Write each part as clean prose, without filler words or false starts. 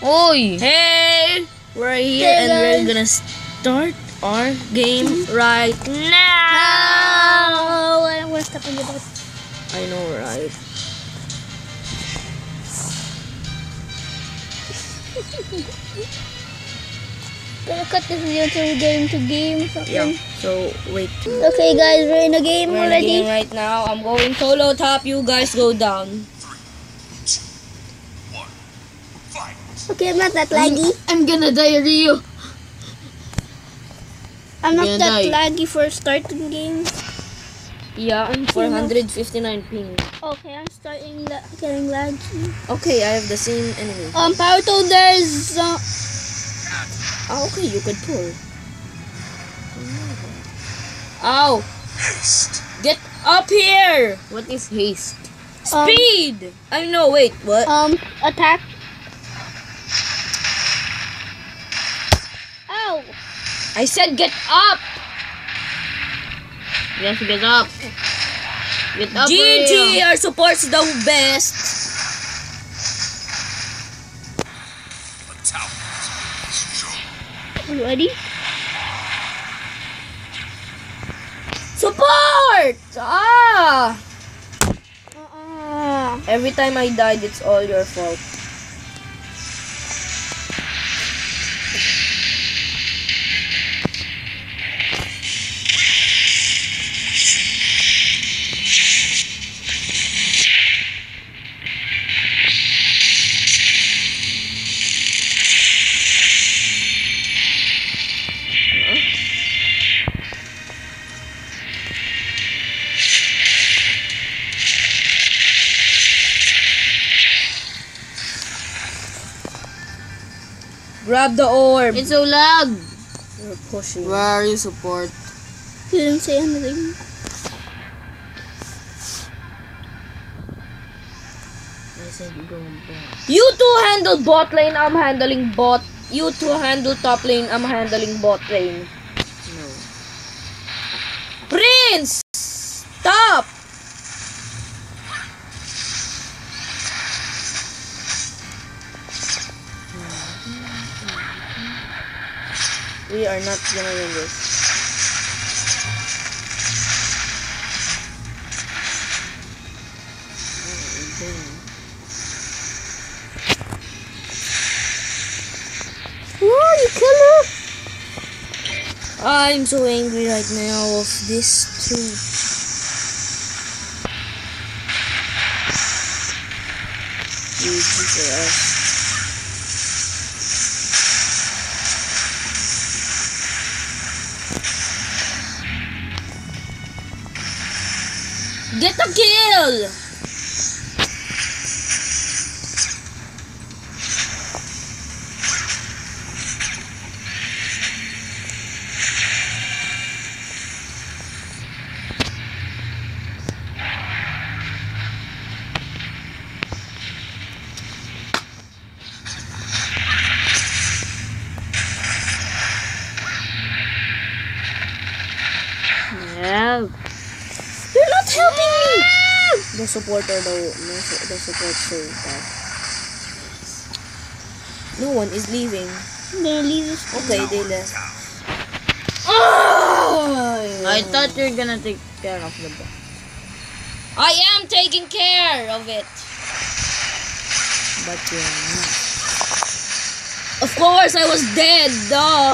Oy! Hey, we're here Hey, and we're guys. gonna start our game right now. Oh, I was talking about. I know, right? Gonna cut this video till we get into game. Yeah. So wait. Okay, guys, we're in a game We're in the already. game right now. I'm going solo top. You guys go down. Okay, I'm not that laggy. I'm gonna diarrhea. I'm not Gonna that die. laggy for starting game. Yeah, I'm 459 ping. Okay, I'm starting getting laggy. Okay, I have the same enemy. Power Toad, there's Ah, okay, you could pull. Ow! Get up here! What is haste? Speed! I know, wait, what? attack. Ow! I said get up! Yes, get up. Get up. GG! Rhea. Our support's the best! Ready? Support! Ah! Uh-uh. Every time I died, it's all your fault. Grab the orb. It's so lag. You're pushing. Where are you, support? You didn't say anything. I said go back. You two handle bot lane, I'm handling bot. You two handle top lane, I'm handling bot lane. No. Prince! Stop! We are not gonna win this. Oh, you killer! I'm so angry right now of this too. GG for us. Get a kill! Yeah. You're not helping me! The supporter the support so bad. No one is leaving. I'm gonna leave this. Okay, they left. Oh! I thought you were gonna take care of the ball. I am taking care of it. But you're not. Of course, I was dead, duh.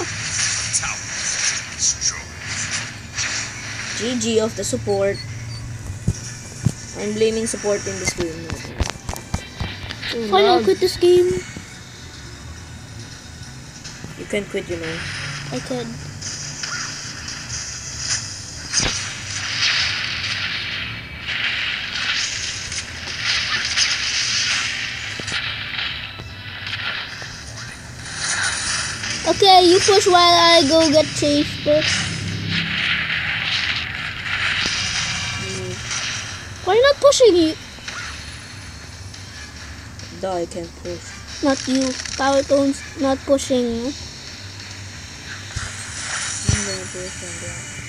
GG of the support. I'm blaming support in this game. Why don't quit this game? You can quit, you know. I could. Okay, you push while I go get chased. Why not pushing you? Duh, I can't push. Not you. Power Tone's not pushing. I'm gonna push and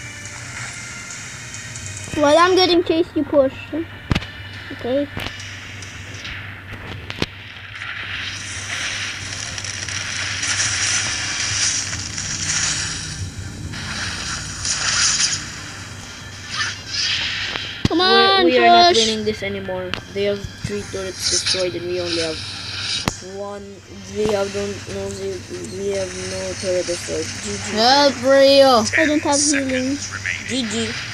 go. While I'm getting chased, you push. Okay. not push. winning this anymore. They have 3 turrets destroyed and we only have 1. We have no turret destroyed. GG. Help, Rio. I don't have healing. GG.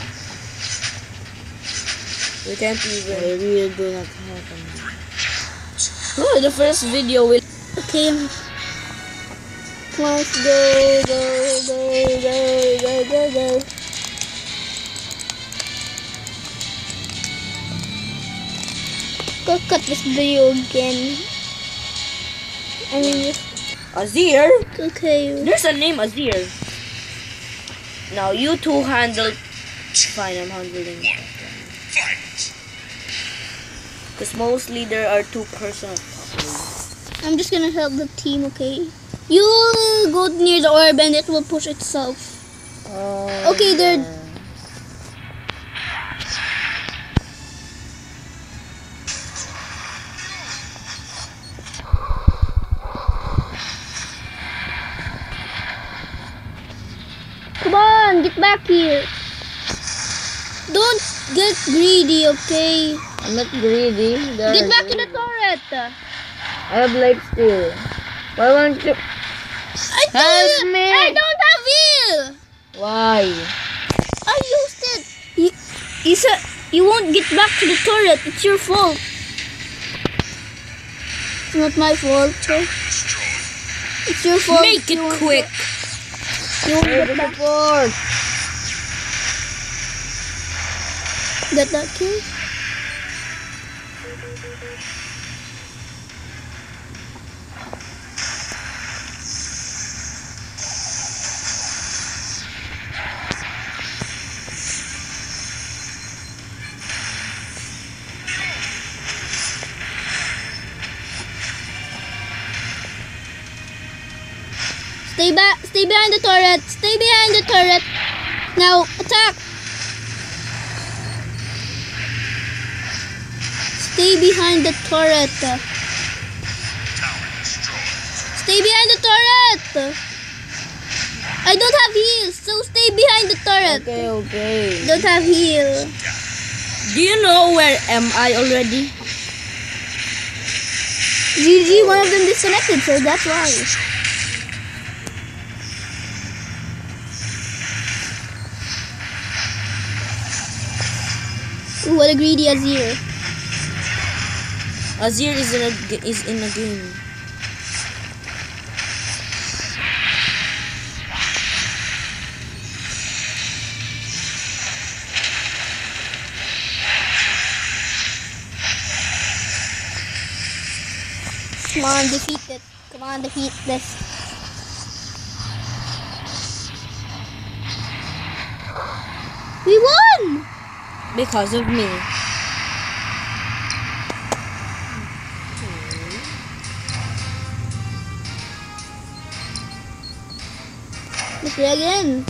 We can't even. I really do not have them. Oh, the first video will. Okay. Let's go, go, go, go, go, go, go. Go cut this video again. I mean, Azir? okay. There's a name Azir. Now you two handle. Fine, I'm handling. Because mostly there are 2 persons. I'm just gonna help the team, okay? You go near the orb and it will push itself. Okay, they're... Come on, get back here. Don't get greedy, okay? I'm not greedy. Get back to the turret. I have life steal. Why won't you? I told Help you, me. I don't have heal. Why? I used it. You said you won't get back to the turret. It's your fault. It's not my fault. It's your fault. Make it quick. You won't Where's get the back. support? Get that kill. Stay back. Stay behind the turret. Stay behind the turret. Now attack. Stay behind the turret. Stay behind the turret. I don't have heal, so stay behind the turret. Okay, okay. Don't have heal. Do you know where am I already? GG, one of them disconnected, so that's why. Ooh, what a greedy Azir. Azir is in a game. Come on, defeat it. Come on, defeat this. We won! Because of me. Let's play again.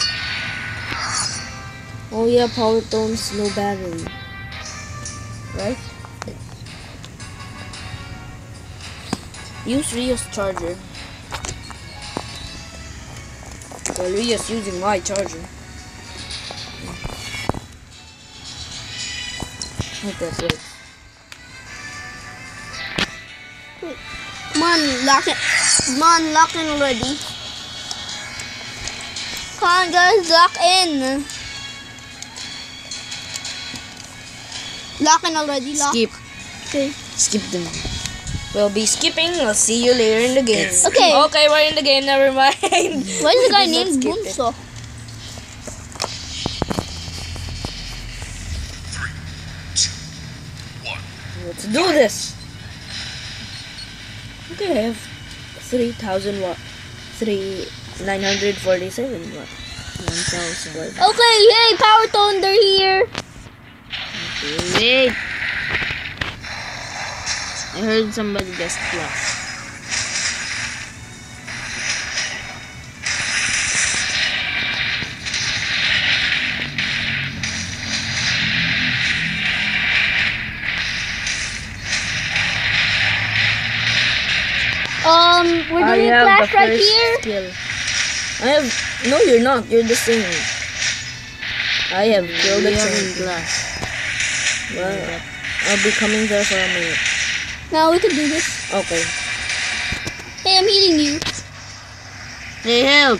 Oh yeah, power tones, no battery. Right? Use Rio's charger. Well, Rio's using my charger. Hope that works. Come on, lock it. Come on, lock in already. Come on, guys, lock in. Lock in already, lock. Skip. Okay. Skip them. We'll be skipping. I'll see you later in the game. Okay. Okay, we're in the game. Never mind. Why is the guy Let's named skip it. Bunso? Let's do this. Okay, I have 3,000 watt. 947 watt. 1,000 watt. Okay, hey, Power Tone, they're here. Wait. I heard somebody just flash. We're I doing have clash the right first here. skill. I have. No, you're not. You're the same. I have killed the We have in champion. glass. Well, I'll be coming there for a minute. Now we can do this. Okay. Hey, I'm healing you. Hey, help!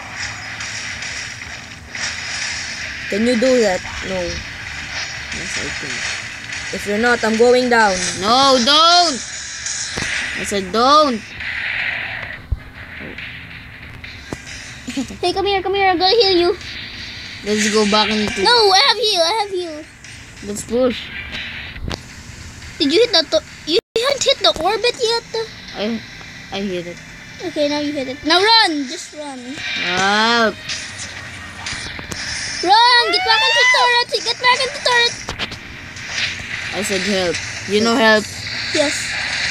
Can you do that? No. Yes, I can. If you're not, I'm going down. No, don't! I said don't! Hey, come here. I'm gonna heal you. Let's go back into... No, I have heal. Let's push. Did you hit the... You haven't hit the orbit yet? I hit it. Okay, now you hit it. Now run! Just run. Help! Run! Get back into turret! Get back into turret! I said help. You know help? Yes.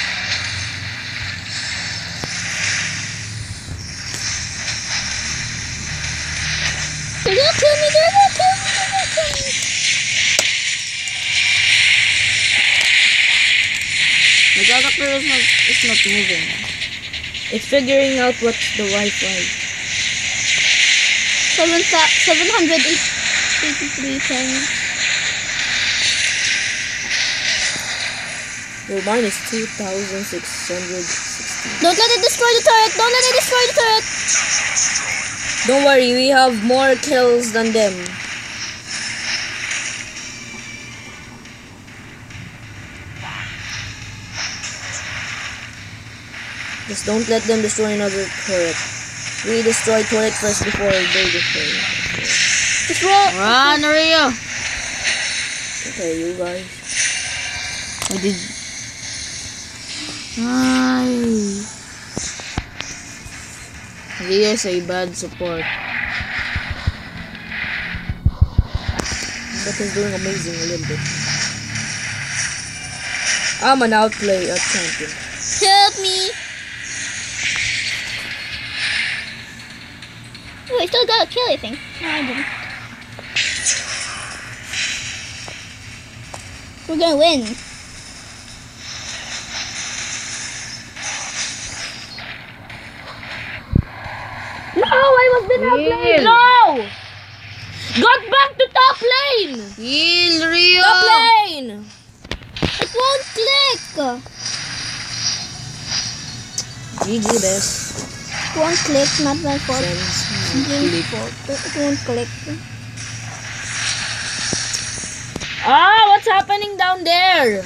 They're gonna kill me! My character is not moving. It's figuring out what's the Wi-Fi. 783 pings. Well, mine is 2,660. Don't let it destroy the turret! Don't worry, we have more kills than them. Just don't let them destroy another turret. We destroy turret first before they destroy it. Just run, Rio! Okay, you guys. I did. Rio is a bad support. But he's doing amazing a little bit. I'm an outplay champion. Help me! Oh, I still got a kill, I think. No, I didn't. We're gonna win. No, I was the top lane. No! Got back to top lane. Heal, Rio! Top lane. It won't click! GG, best. It won't click, not my fault. Friends. Game's fault. It won't click. Ah, what's happening down there?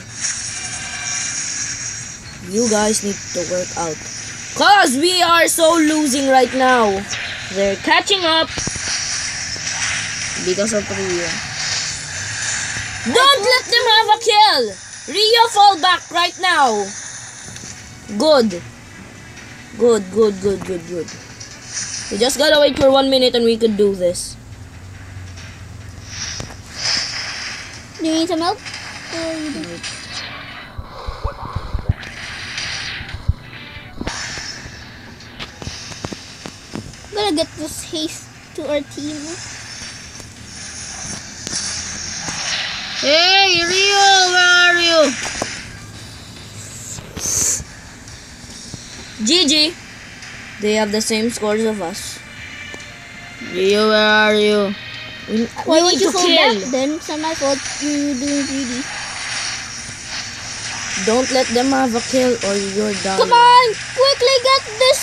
You guys need to work out. Cause we are so losing right now. They're catching up. Because of Rio. Don't let them have a kill. Rio, fall back right now. Good. Good. We just gotta wait for 1 minute and we could do this. Do you need some help? Or you don't? I'm gonna get this haste to our team. Hey, Rio, where are you? GG. They have the same scores of us. Rio, where are you? Why We won't need you to fall kill. back then? It's not my fault. You're doing greedy. Don't let them have a kill or you're down. Come on! Quickly get this!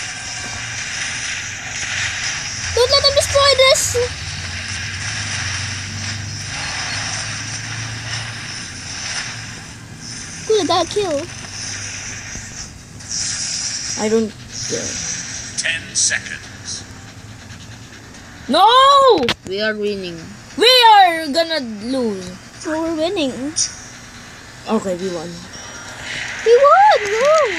Don't let them destroy this! Cool, I got a kill. I don't care. 10 seconds. No! We are winning. We are gonna lose. So we're winning. Okay, we won. We won! Woo!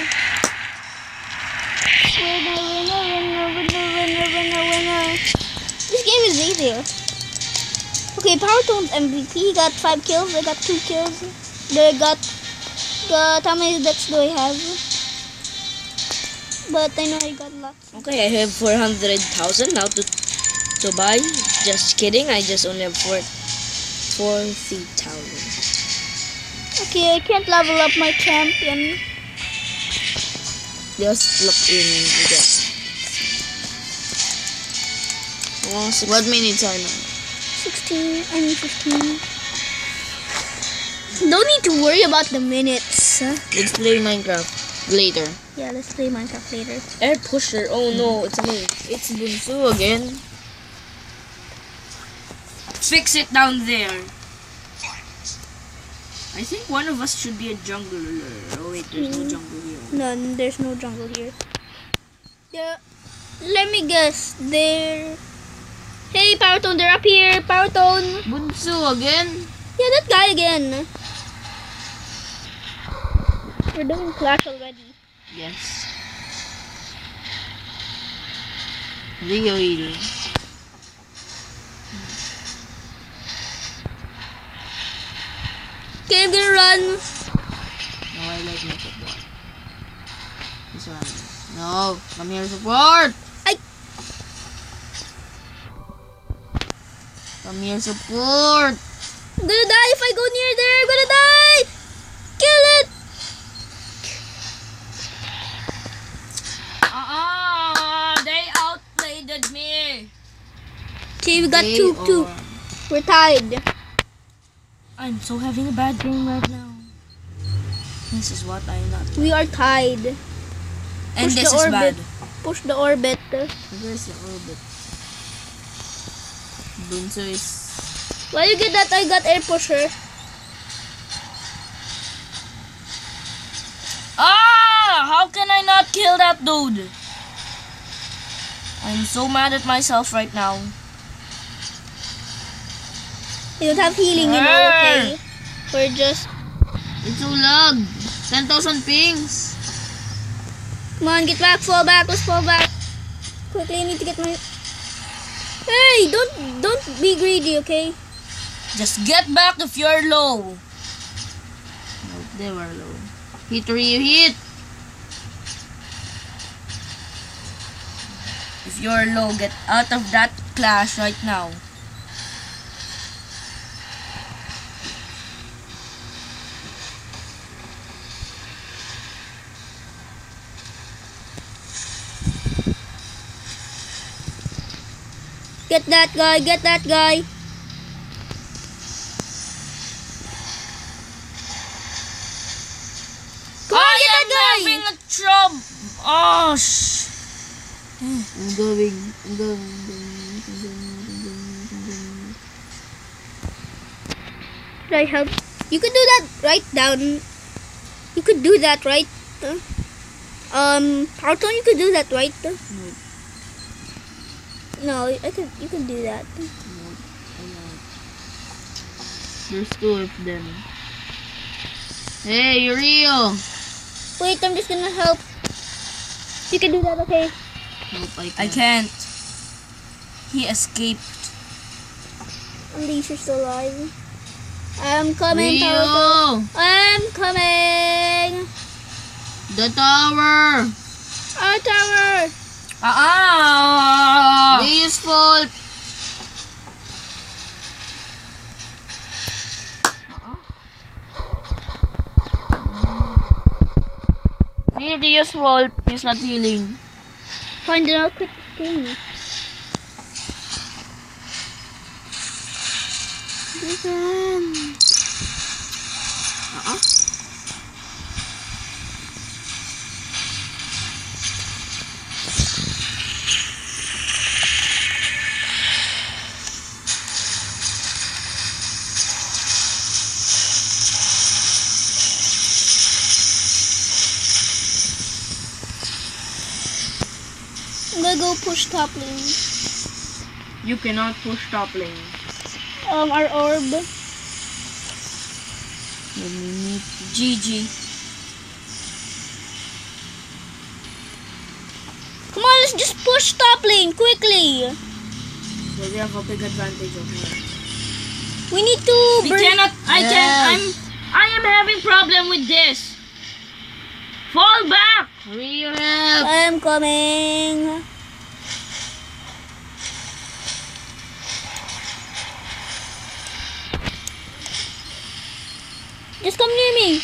Winner. This game is easier. Okay, Power Tone's MVP. He got 5 kills. I got 2 kills. They got... How many deaths do I have? But I know I got lots. Okay, I have 400,000 now to buy. Just kidding, I just only have 40,000. Okay, I can't level up my champion. Just look in the What minutes are now? 16, I mean 15. Don't need to worry about the minutes. Let's play Minecraft later. Yeah, let's play Minecraft later. Air pusher. Oh no, it's me. It's Bunsu again. Fix it down there. I think one of us should be a jungler. Oh wait, there's no jungle here. No, there's no jungle here. Let me guess. They're... Hey, Powertone, they're up here. Powertone. Bunsu again? Yeah, that guy again. We're doing Clash already. Yes. Really. Okay, I'm gonna run. No, I like my support. This one. No, come here, support. Come here, support. I'm gonna die if I go near there. I'm gonna die. Kill it. They outplayed me. Okay, we got They 2-2. are- We're tied. I'm so having a bad game right now. This is what I'm not. We are tied. And Push this the is orbit. bad. Push the orbit. Where's the orbit? Bunsu is... While you get that, I got air pusher. How can I not kill that dude? I'm so mad at myself right now. You don't have healing, you know, okay? We're just... It's so lag. 10,000 pings. Come on, get back, fall back, let's fall back. Quickly, I need to get my... Hey, don't be greedy, okay? Just get back if you're low. Nope, they were low. Hit or you hit. If you're low, get out of that clash right now. Get that guy, get that guy. Come on, get that guy. Having a trouble. Oh, I'm going. Should I help? You could do that right down. You could do that right. Powertone, you could do that right. No, you could do that. There's two of them. Hey, Rio! Wait, I'm just gonna help. You can do that, okay? Nope, I can't. He escaped. At least you're still alive. I'm coming, Powertone. Rio! I'm coming. The tower! Our tower. Rio's fault! Rio's fault. He's not healing. Find out quick game. I'm gonna go push top lane. You cannot push top lane. Our orb. GG. Come on, let's just push top lane quickly. Well, we have a big advantage over here. We need to We burn. cannot. I am having problem with this. Fall back. Rio, help! I am coming. Just come near me.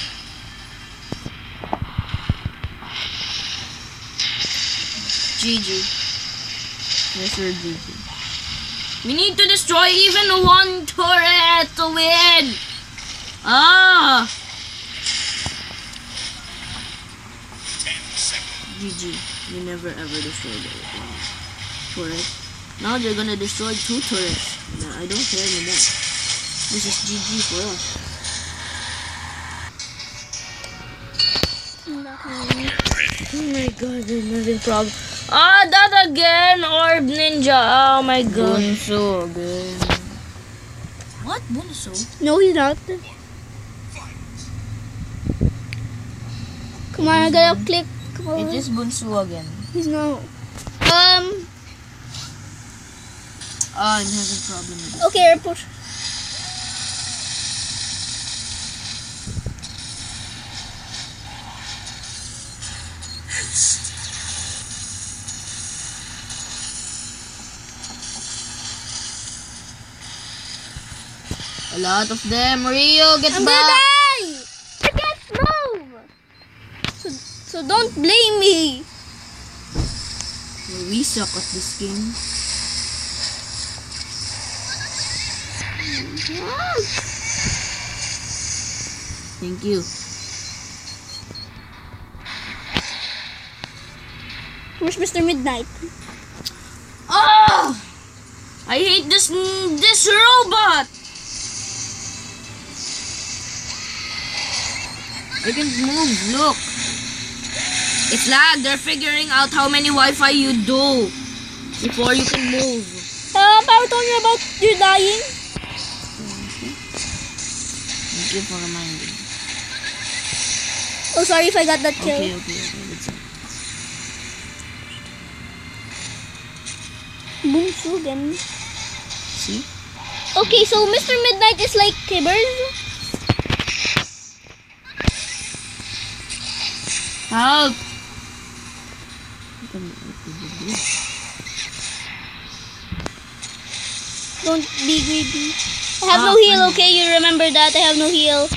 GG. Yes, sir, GG. We need to destroy even one turret to win. Ah! 10 seconds. GG. You never ever destroyed the turret. Now they're gonna destroy 2 turrets. I don't care anymore. This is GG for us. Oh my god, there's nothing problem. Ah, that again! Orb Ninja! Oh my god. Bunso again. What? Bunso? No, he's not. Come on, I gotta click. Come on. It is Bunso again. He's not. Ah, I'm having problem with it. Okay, airport. A lot of them. Rio, get I'm back! gonna die! I can't move! So don't blame me. Well, we suck at this game. Thank you. Where's Mr. Midnight? Oh! I hate this robot! I can't move, look. It's lag. They're figuring out how many Wi-Fi you do before you can move. Power told you about you dying? Thank you for reminding. Oh, sorry if I got that kill. Okay. Let's see. Bunso again. See? Okay, so Mr. Midnight is like Kibbers. Help! Don't be greedy. I have no heal, okay? You remember that. I have no heal.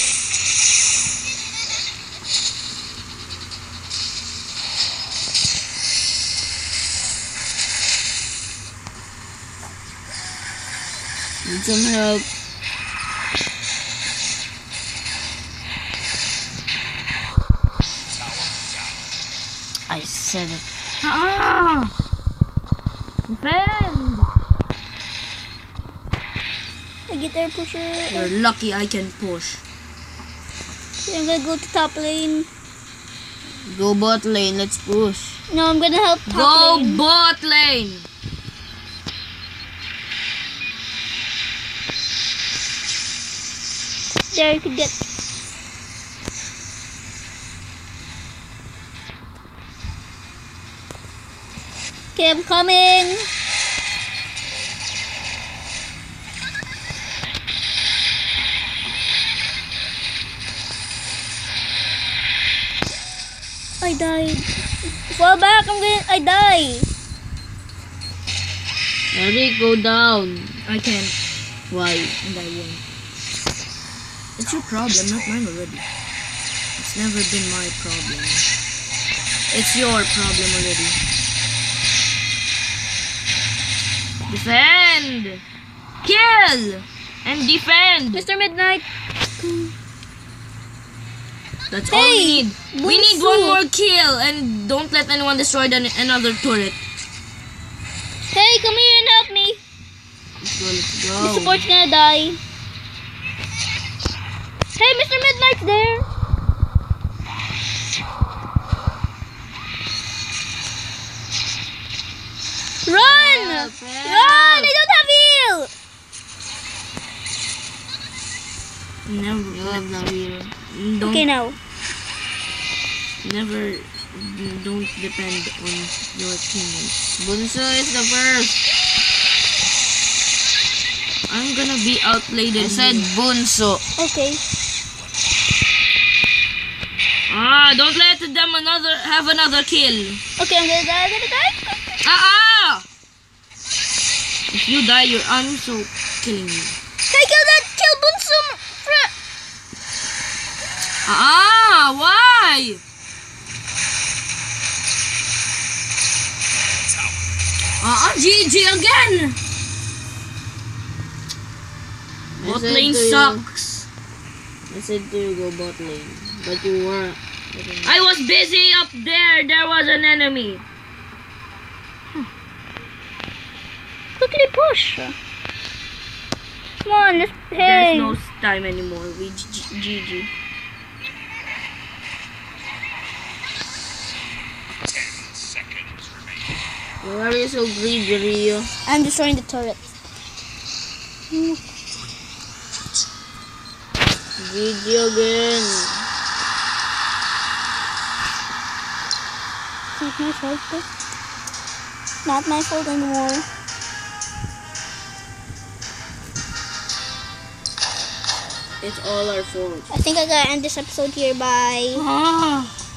Need some help. I said it. Ah! Defend! I get air pusher. You're lucky I can push. I'm gonna go to top lane. Go bot lane, let's push. No, I'm gonna help top Go lane. bot lane! There, you could get. Okay, I'm coming. I died. Fall back, I die. Eric, go down. I can't. Why? And I won't. It's your problem, not mine already. It's never been my problem. It's your problem already. Defend! Kill! And defend! Mr. Midnight. That's all we need. We need Bunso. one more kill and don't let anyone destroy another turret. Hey, come here and help me. Let's go, let's The go. support's gonna die. Hey, Mr. Midnight's there. Run! Help, help. Run! I don't have heal. Never. You have no heal. Don't, Okay, now. Never. Don't depend on your teammates. Bunso is the first. I'm gonna be outplayed. I said Bunso. Okay. Ah, don't let them have another kill. Okay, I'm gonna die. I'm gonna die. Ah! If you die, you're also killing me. Hey, kill that! Kill Bunso! Ah! Why? GG again! Bot lane sucks. I said to you go bot lane, but you weren't. I was busy up there. There was an enemy. Quickly push. Come on, let's There's play. no time anymore. We GG. 10 seconds remaining. Why are you so greedy, Rio? I'm destroying the turret. GG again. It's not my fault, though. Not my fault anymore. It's all our fault. I think I gotta end this episode here. Bye. Ah.